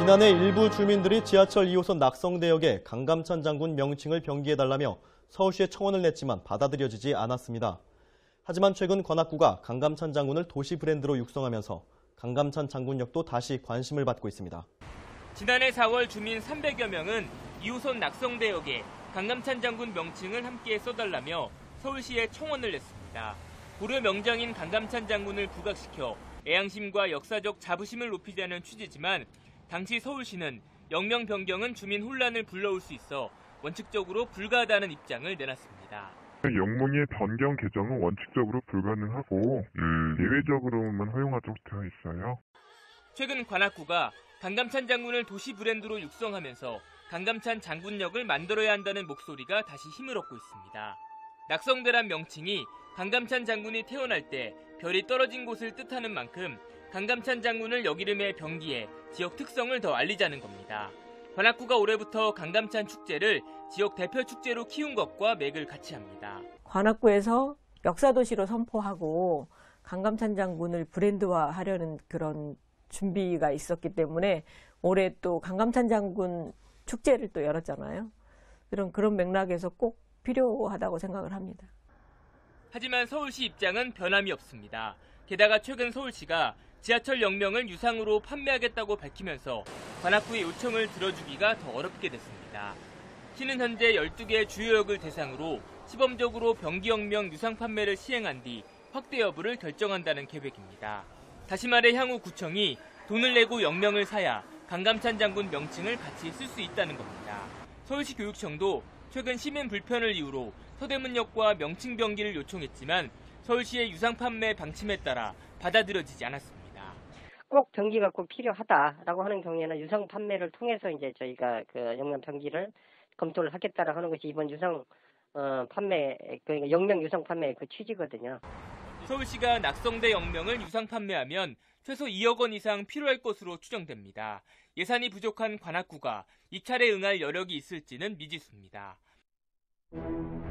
지난해 일부 주민들이 지하철 2호선 낙성대역에 강감찬 장군 명칭을 병기해달라며 서울시에 청원을 냈지만 받아들여지지 않았습니다. 하지만 최근 관악구가 강감찬 장군을 도시 브랜드로 육성하면서 강감찬 장군역도 다시 관심을 받고 있습니다. 지난해 4월 주민 300여 명은 2호선 낙성대역에 강감찬 장군 명칭을 함께 써달라며 서울시에 청원을 냈습니다. 고려 명장인 강감찬 장군을 부각시켜 애양심과 역사적 자부심을 높이자는 취지지만 당시 서울시는 역명 변경은 주민 혼란을 불러올 수 있어 원칙적으로 불가하다는 입장을 내놨습니다. 역명의 변경 개정은 원칙적으로 불가능하고 예외적으로만 허용하도록 되어 있어요. 최근 관악구가 강감찬 장군을 도시 브랜드로 육성하면서 강감찬 장군역을 만들어야 한다는 목소리가 다시 힘을 얻고 있습니다. 낙성대란 명칭이 강감찬 장군이 태어날 때 별이 떨어진 곳을 뜻하는 만큼 강감찬 장군을 역이름에 병기해 지역 특성을 더 알리자는 겁니다. 관악구가 올해부터 강감찬 축제를 지역 대표 축제로 키운 것과 맥을 같이 합니다. 관악구에서 역사도시로 선포하고 강감찬 장군을 브랜드화하려는 그런 준비가 있었기 때문에 올해 또 강감찬 장군 축제를 또 열었잖아요. 그런 맥락에서 꼭 필요하다고 생각을 합니다. 하지만 서울시 입장은 변함이 없습니다. 게다가 최근 서울시가 지하철 역명을 유상으로 판매하겠다고 밝히면서 관악구의 요청을 들어주기가 더 어렵게 됐습니다. 시는 현재 12개의 주요역을 대상으로 시범적으로 병기 역명 유상 판매를 시행한 뒤 확대 여부를 결정한다는 계획입니다. 다시 말해 향후 구청이 돈을 내고 역명을 사야 강감찬 장군 명칭을 같이 쓸 수 있다는 겁니다. 서울시 교육청도 최근 시민 불편을 이유로 서대문역과 명칭 병기를 요청했지만 서울시의 유상 판매 방침에 따라 받아들여지지 않았습니다. 꼭 병기가 꼭 필요하다라고 하는 경우에는 유상 판매를 통해서 이제 저희가 그 역명 병기를 검토를 하겠다라고 하는 것이 이번 유상 판매, 그러니까 역명 유상 판매의 그 취지거든요. 서울시가 낙성대 역명을 유상 판매하면 최소 2억 원 이상 필요할 것으로 추정됩니다. 예산이 부족한 관악구가 입찰에 응할 여력이 있을지는 미지수입니다.